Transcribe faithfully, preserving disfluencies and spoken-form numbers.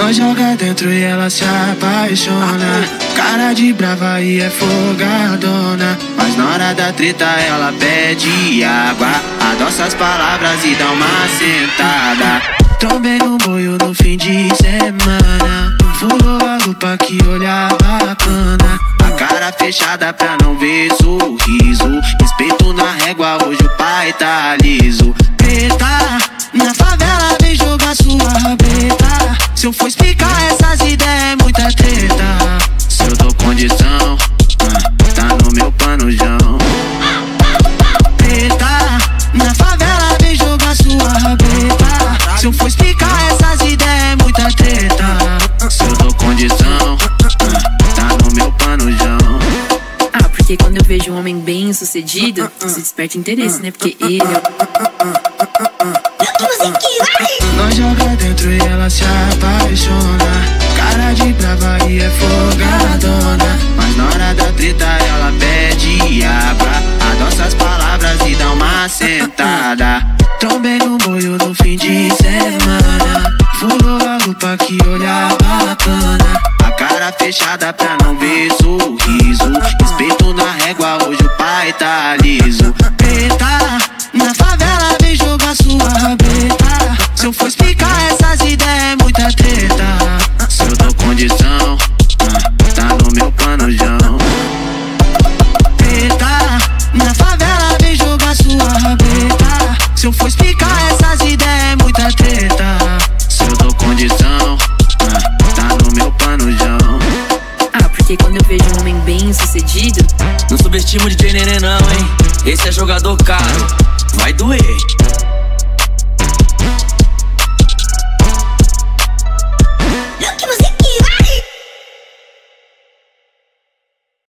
Nós joga dentro e ela se apaixona. Cara de brava e é folgadona, mas na hora da treta ela pede água. Adoça as palavras e dá uma sentada. Trombei no boio no fim de semana. Furou a lupa, que olhar bacana. A cara fechada pra não ver sorriso. Respeito na régua, hoje o pai tá liso. Preta, na favela vem jogar sua rabeta. Se eu for explicar essas ideias é muita treta. Se eu dou condição, tá no meu panojão. Preta, na favela vem jogar sua rabeta. Se eu for explicar essas ideias é muita treta. Se eu dou condição, tá no meu panojão. Ah, porque quando eu vejo um homem bem sucedido, se desperta interesse, né? Porque ele é... Nós joga dentro e ela se apaixona. Cara de brava e é folgadona, mas na hora da treta ela pede água. Adoça as palavras e dá uma sentada. Trombei no boio no fim de semana. Furou a lupa, que olhar bacana. A cara fechada pra não ver sorriso. Respeito na régua, hoje o pai tá liso. Preta, na favela vem jogar sua rabeta. Se eu for explicar essas ideias é muita treta. Se eu dou condição, tá no meu panojão. Preta, na favela vem jogar sua rabeta. Se eu for explicar essas ideias é muita treta. Se eu dou condição, tá no meu panojão. Ah, porque quando eu vejo um homem bem sucedido, não subestimo o D J Nenê não, hein. Esse é jogador caro, vai doer.